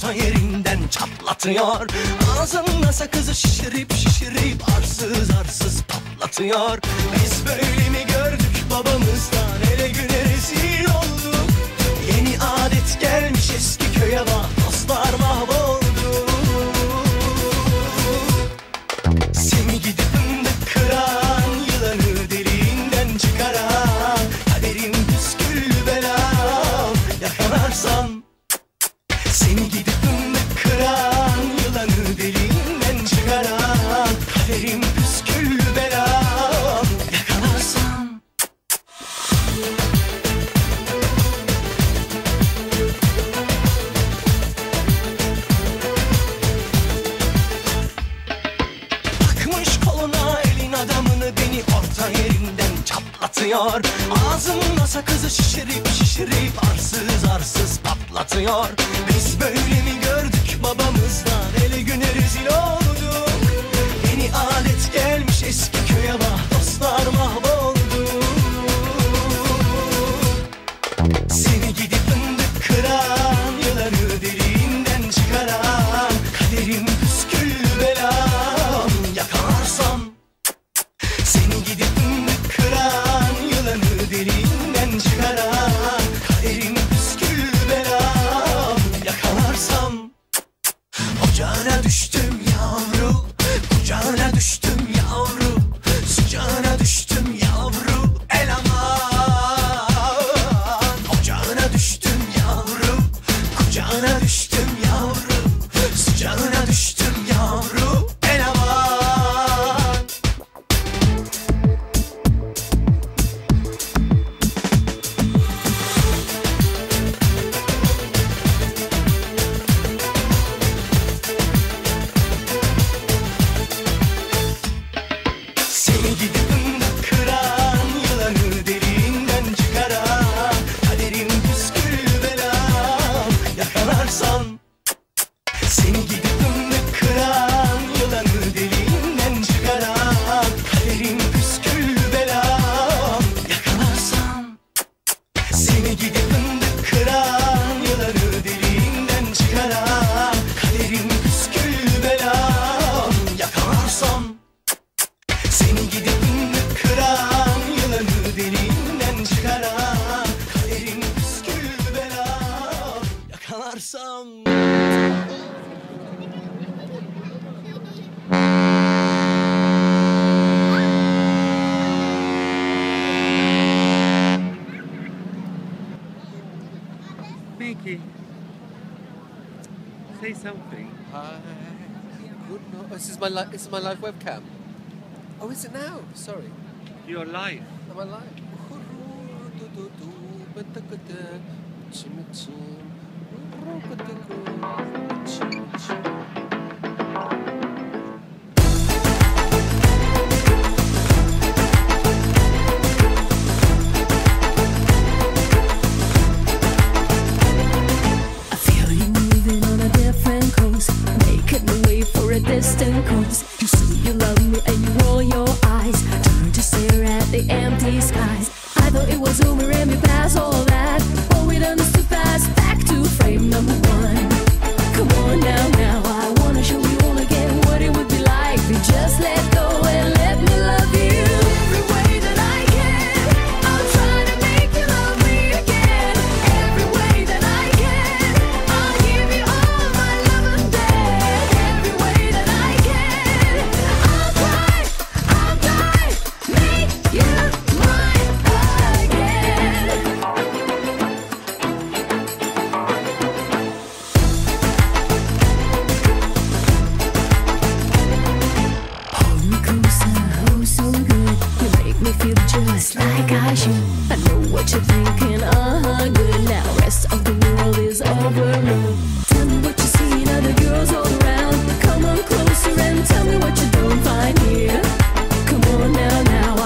orta yerinden çatlatıyor. Ağzında sakızı şişirip şişirip arsız arsız patlatıyor. Biz böyle mi gördük babamızdan, ele güne rezil olduk. Yeni adet gelmiş eski köye bak, dostlar mahvoldu. Seni gidip fındık kıran, yılanı deliğinden çıkaran, kaderim püsküllü belam yakalarsam. Seni gidip fındık kıran, yılanı deliğinden çıkaran, kaderim püsküllü belam yakalarsam. Takmış koluna elin adamını, beni orta yerinden çatlatıyor. Ağzında sakızı şişirip şişirip arsız arsız patlatıyor. Biz böyle mi gördük babamızdan, ele güne rezil olduk. Yeni adet gelmiş eski köye bak, dostlar mahvoldu. Seni gidip fındık kıran, yılanı deliğinden çıkaran, kaderim püsküllü belam yakalarsam. Seni gidip fındık kıran, yılanı deliğinden çıkaran, kaderim püsküllü belam yakalarsam. Ocağına düştüm yavru, kucağına düştüm yavru, sıcağına düştüm yavru, el aman. Ocağına düştüm yavru, kucağına düştüm yavru, sıcağına düştüm yavru, el aman. Seni gidip fındık kıran, yılanı deliğinden çıkaran, kaderim püsküllü belam yakalarsam. Seni gidip fındık kıran, yılanı deliğinden çıkaran, kaderim püsküllü belam yakalarsam. Seni gidip fındık kıran, yılanı deliğinden çıkaran, kaderim püsküllü belam yakalarsam. Seni gidip fındık kıran, yılanı deliğinden çıkaran, kaderim püsküllü belam yakalarsam. Mickey, say something. Hi. Good no. This is my live webcam. Oh, is it now? Sorry. Your life. Am I live? I feel you moving on a different coast, making me wait for a distant coast. You say you love me and you roll your eyes, turn to stare at the empty skies. I thought it was over and we passed all that, but we done this too fast. Back to frame number one. Come on now, I wanna show you all again what it would be like if you just let go and let me love you. Every way that I can, I'll try to make you love me again. Every way that I can, I'll give you all my love and then. Every way that I can, I'll try, make you mine again. Hold me closer, oh so good. You make me feel just like I should. I know what you're thinking, good. Now rest of the world is overruled. Tell me what you see in other girls all around. Come on closer and tell me what you don't find here. Come on now,